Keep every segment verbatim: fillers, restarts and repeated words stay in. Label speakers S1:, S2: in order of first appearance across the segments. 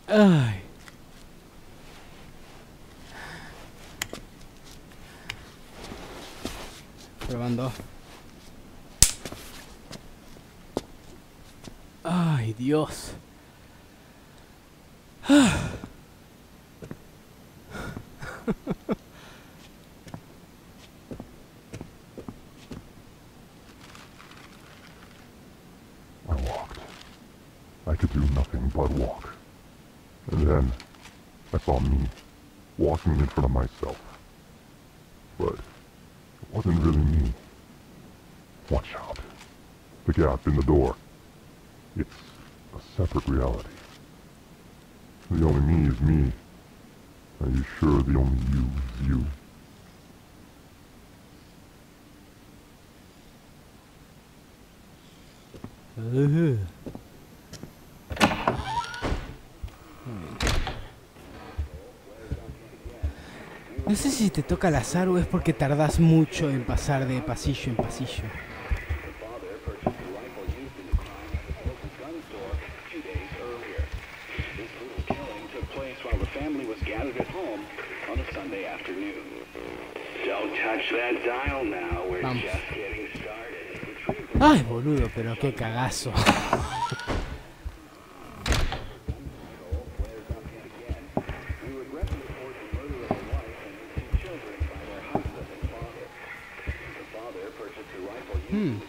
S1: Ay. Probando. Ay, Dios. Ah.
S2: I walked. I could do nothing but walk. And then I saw me walking in front of myself. But it wasn't really me. Watch out. The gap in the door. It's a separate reality. The only me is me. Are you sure the only you is you?
S1: Uh. No sé si te toca al azar o es porque tardás mucho en pasar de pasillo en pasillo. Vamos. Ay, boludo, pero qué cagazo. Hmm.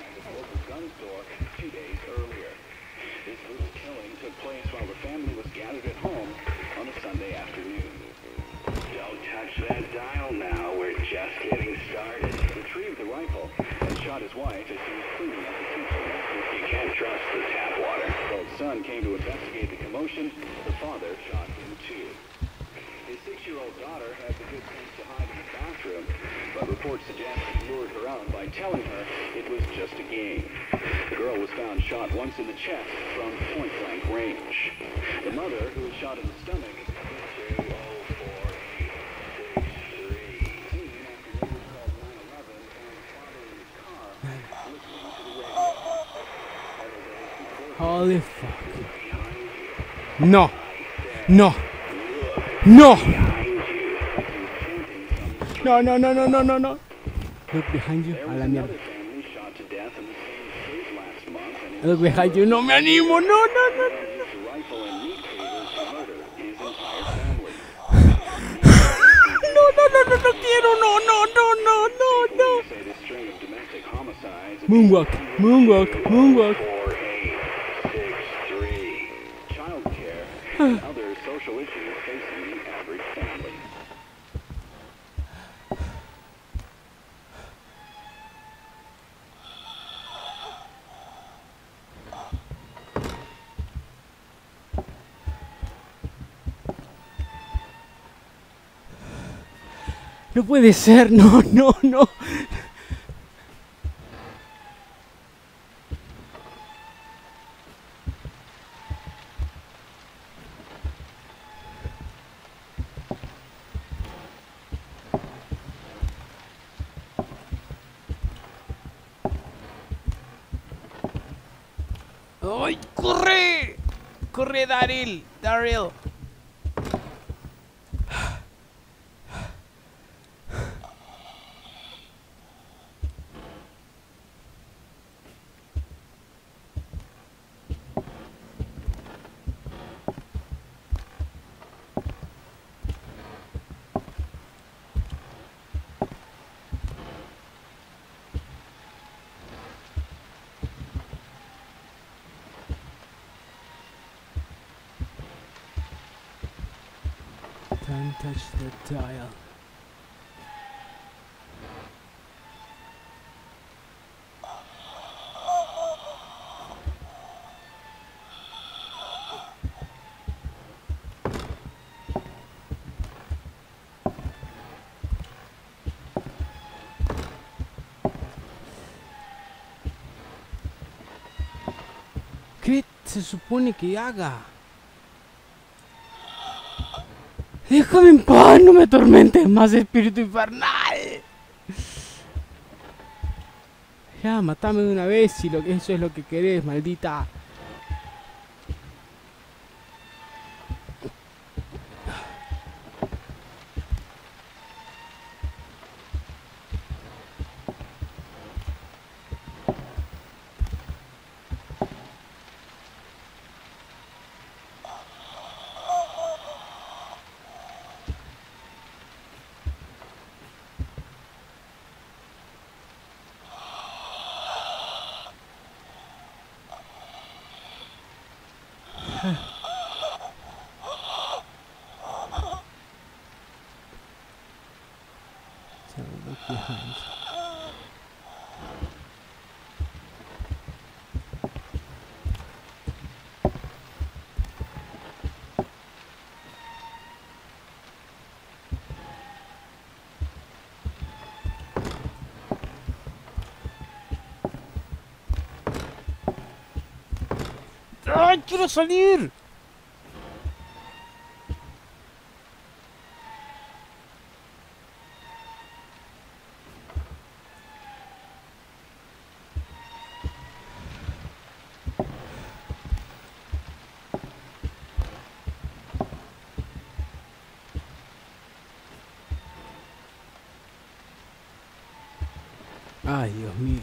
S3: His wife as he was cleaning up the kitchen. You can't trust the tap water. Well, his son came to investigate the commotion. The father shot him too. His six-year-old daughter had the good sense to hide in the bathroom, but reports suggest he lured her out by telling her it was just a game. The girl was found shot once in the chest from point-blank range. The mother, who was shot in the stomach,
S1: Holy fuck. No. No. No. No, no, no, no, no, no, no. Look behind you. A la mierda. Look behind you. No me animo. No, no, no, no. No, no, no, no, no quiero. No, no, no, no, no, no. Moonwalk. Moonwalk. Moonwalk.
S3: And other social issues facing the average family.
S1: No puede ser, no, no, no. ¡Ay, corre! ¡Corre, Daryl! ¡Daryl! Don't touch the dial. ¿Qué se supone que haga? Déjame en paz, no me atormentes más, espíritu infernal. Ya, matame de una vez si lo que eso es lo que querés, maldita. So look behind. ¡Ay, quiero salir! Ay, Dios mío.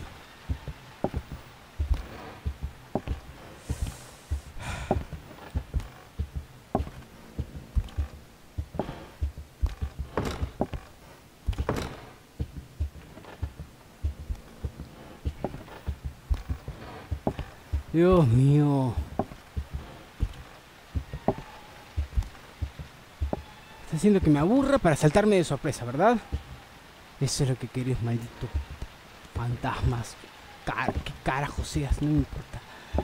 S1: Dios mío. Está haciendo que me aburra para saltarme de sorpresa, ¿verdad? Eso es lo que querés, maldito fantasmas. Car ¿Qué carajo seas? No me importa.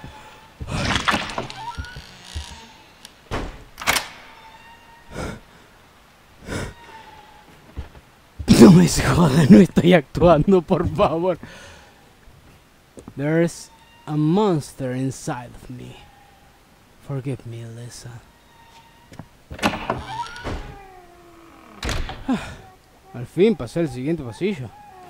S1: No me jodas, no estoy actuando, por favor. There's a monster inside of me. Forgive me, Lisa. Ah, al fin pasé al siguiente pasillo.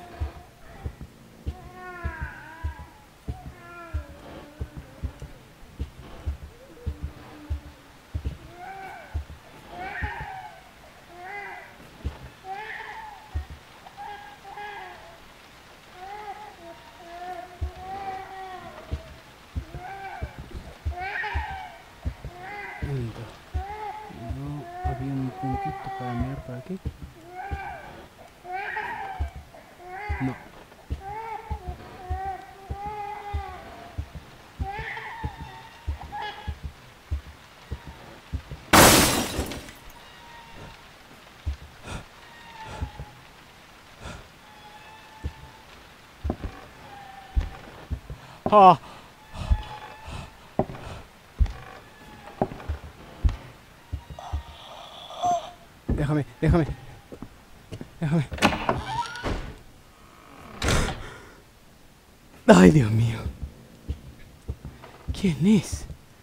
S1: No había un puntito para mirar por aquí. No. Ah. Déjame, déjame. Déjame. Ay, Dios mío. ¿Quién es?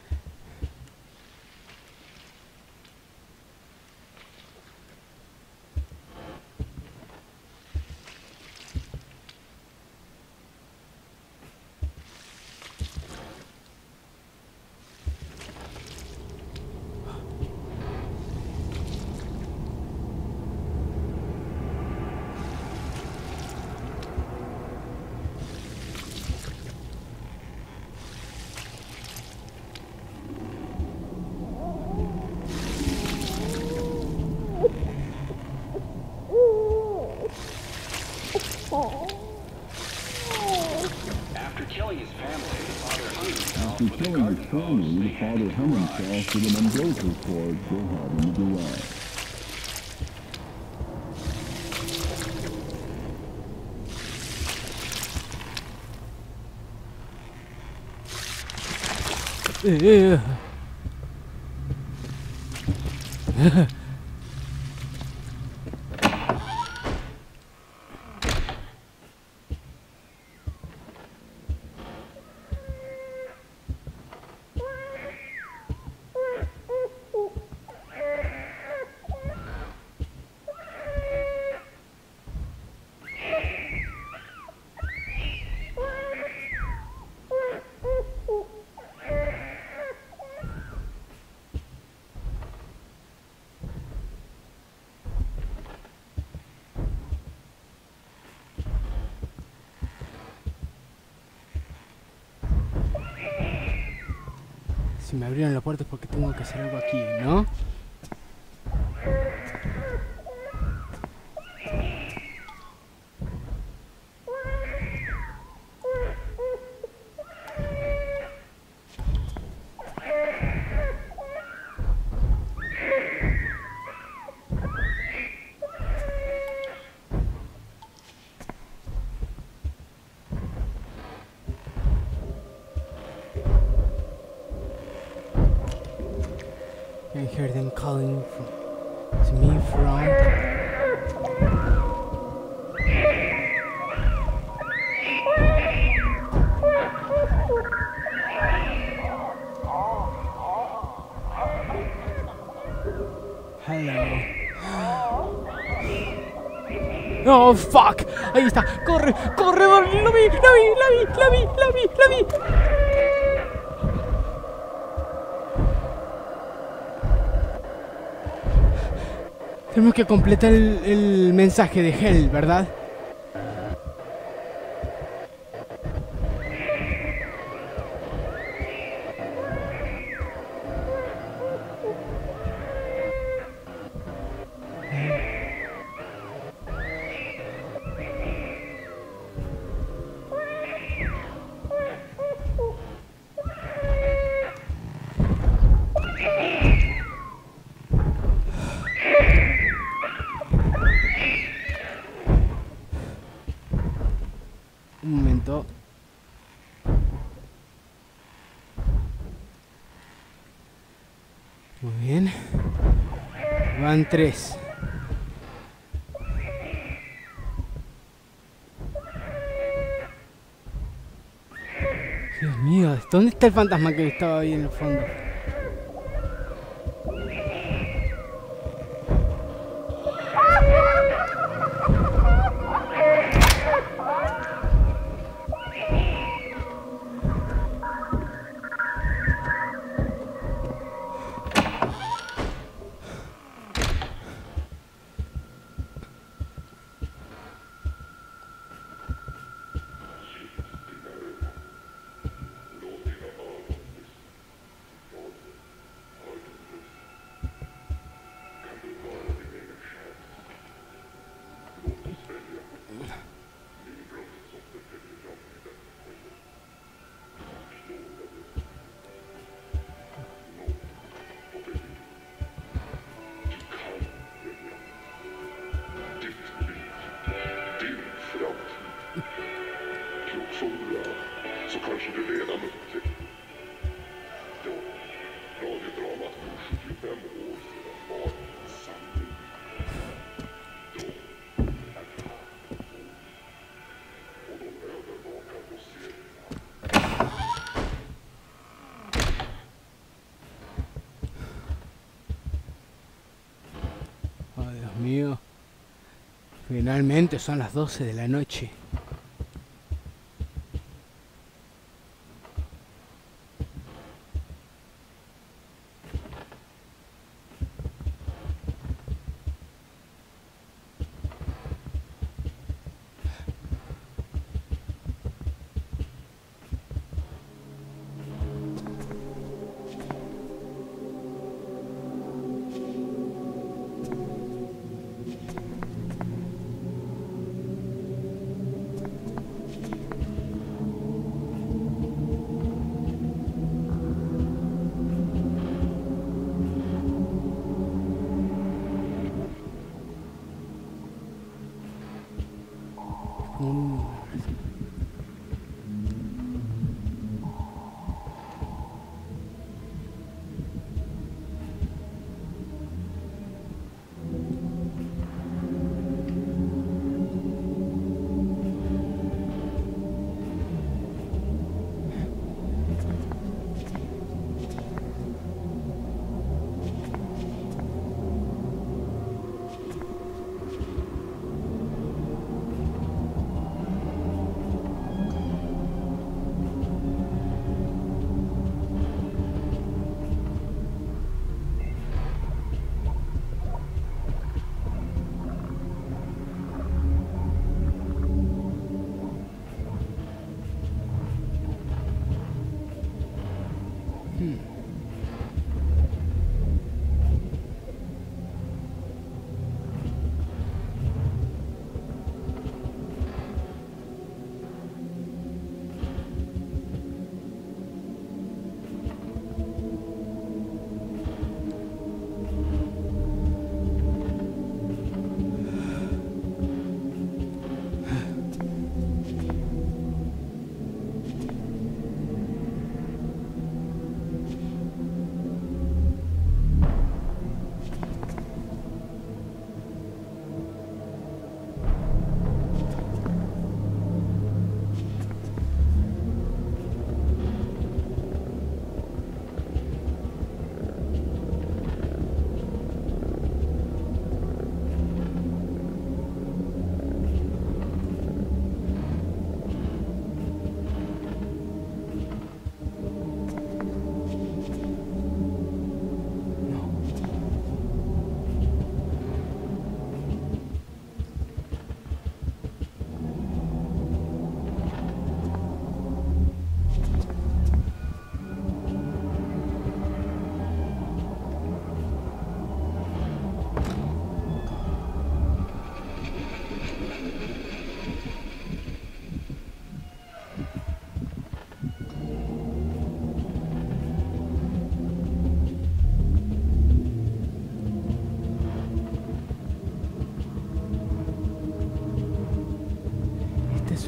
S3: After killing his family, the father hung himself
S4: After
S3: with a
S4: killing his
S3: garden
S4: family,
S3: hose
S4: the
S3: they had
S4: father
S3: in the
S4: hung
S3: garage.
S4: himself with an umbilical cord they had in the garage.
S1: Eh, eh. Si me abrieron la puerta es porque tengo que hacer algo aquí, ¿no? I hear them calling from, to me from. Hello. Oh, fuck. Ahí está. Corre, corre, lo vi, lo vi, la vi, la vi, la vi, la vi, la vi. Tenemos que completar el, el mensaje de Hell, ¿verdad? Un momento. Muy bien. Van tres. Dios mío, ¿dónde está el fantasma que estaba ahí en el fondo?
S2: Så kanske du redan upptäckt. Ja, radiodramat för sjuttiofem år sedan var en sanning. De är här. Och de övervakar oss serierna.
S1: Oh, Dios mío. Finalmente son las doce de la noche.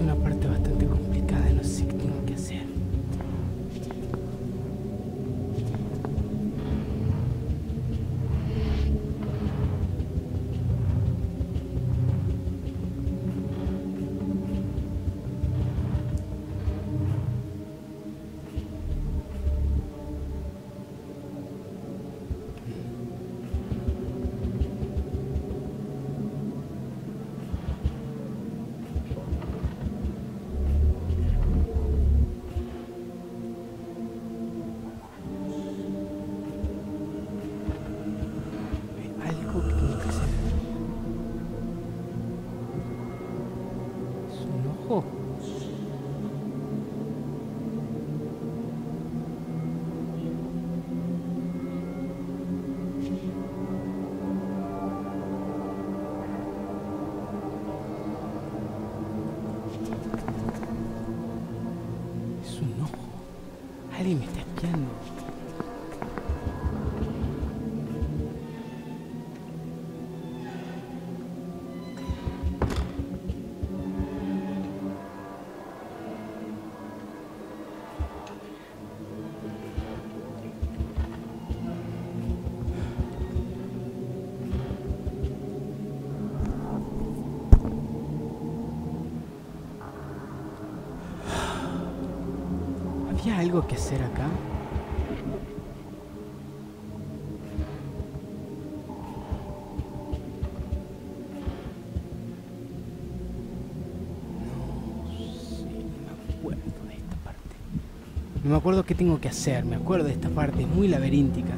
S1: una parte bastante complicada, no sé qué tengo que hacer. Alguien me está espiando. ¿Había algo que hacer acá? No me acuerdo qué tengo que hacer, me acuerdo de esta parte, es muy laberíntica.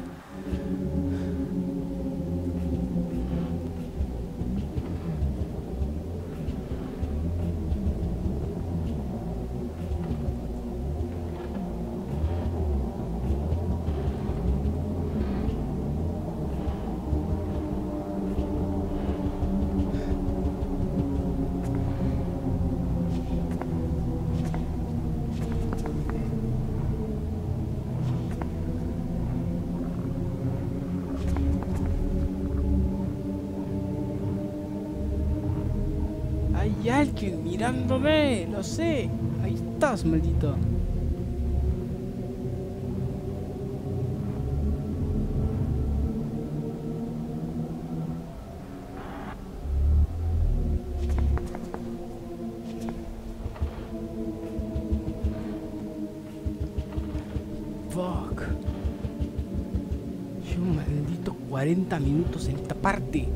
S1: Hay alguien mirándome, lo sé. Ahí estás, maldito. Fuck. Llevo un maldito cuarenta minutos en esta parte.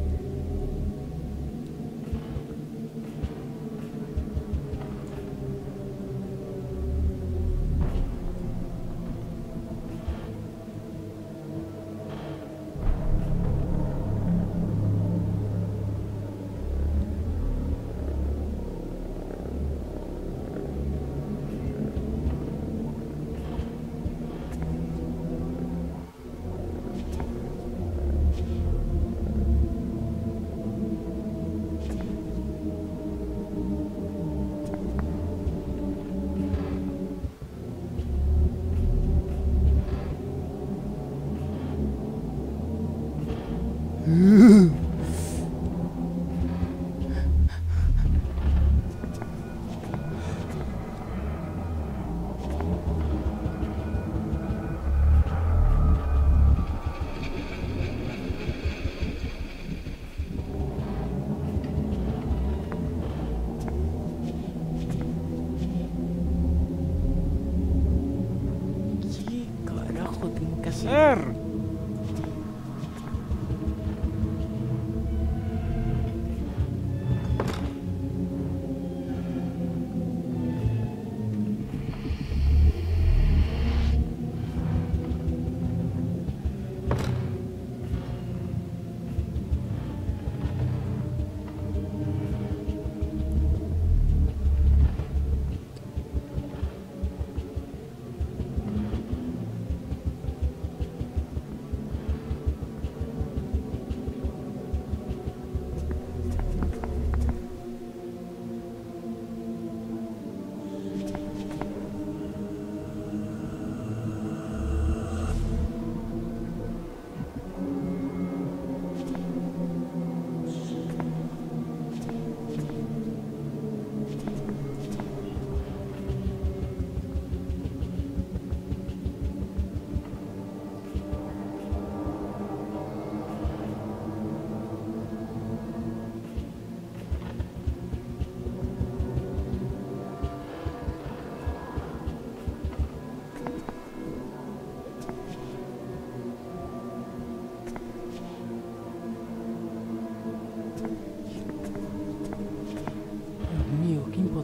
S1: ¿Qué carajo tengo que hacer?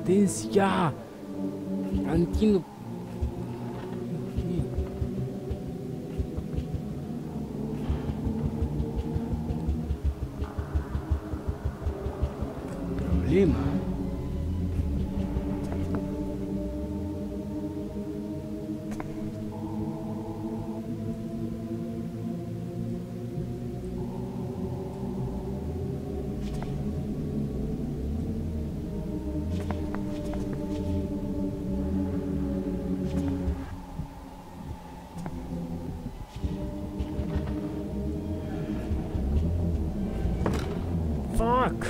S1: potencia. No entiendo. Problema. Fuck.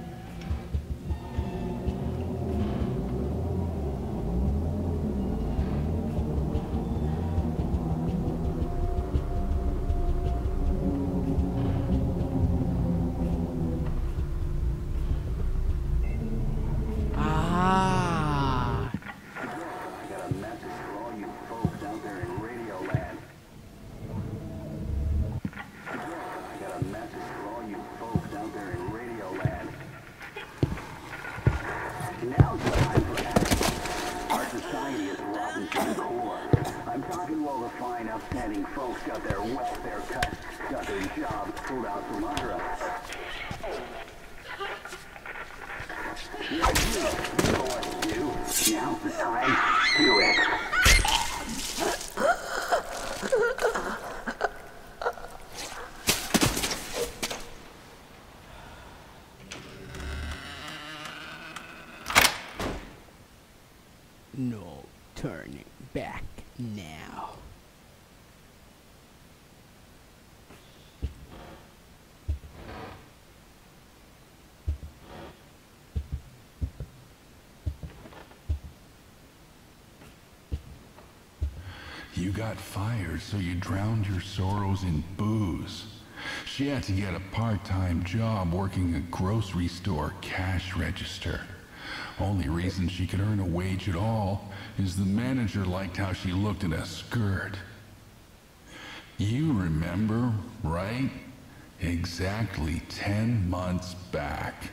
S1: Ah.
S3: I got a message for all you folks out there in Radio Land. I got a message for all you folks out there in Radio Land. Now's the time for action. Our society is rotten to the core. I'm talking to all the fine, upstanding folks got their welfare cut, got their jobs pulled out from under us. You know, you know what to do. Now's the time. Do it.
S1: No turning back now.
S5: You got fired, so you drowned your sorrows in booze. She had to get a part-time job working a grocery store cash register. Only reason she could earn a wage at all is the manager liked how she looked in a skirt. You remember, right? Exactly ten months back.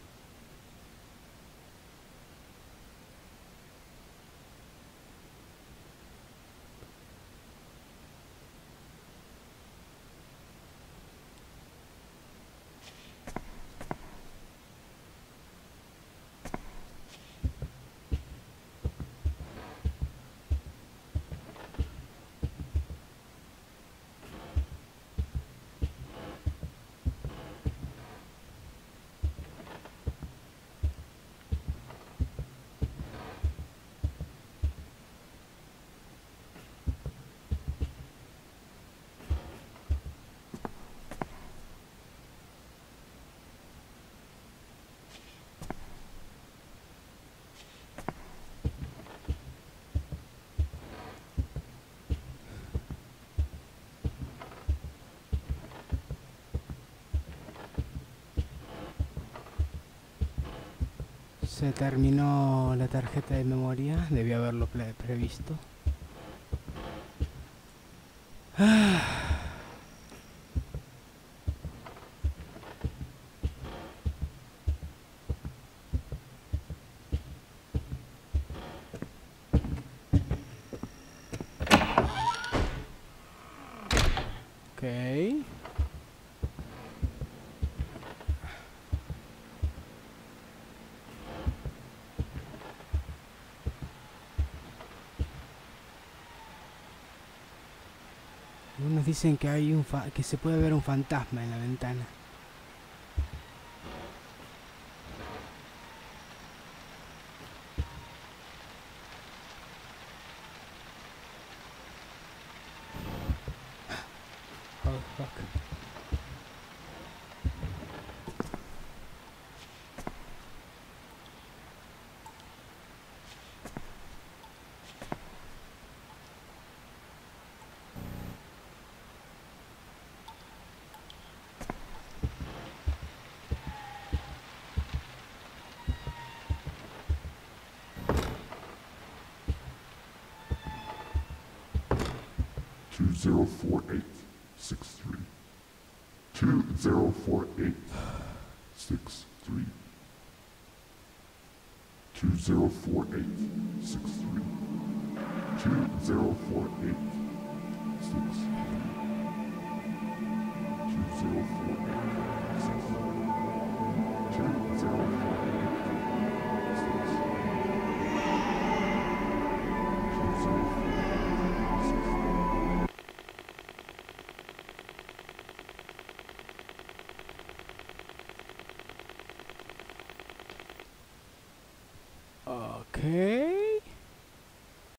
S1: Se terminó la tarjeta de memoria, debía haberlo pre previsto. Ok. Algunos dicen que hay un fa que se puede ver un fantasma en la ventana. Oh, fuck.
S2: two zero four eight six three. two zero four eight six three. two zero four eight six three. two zero four eight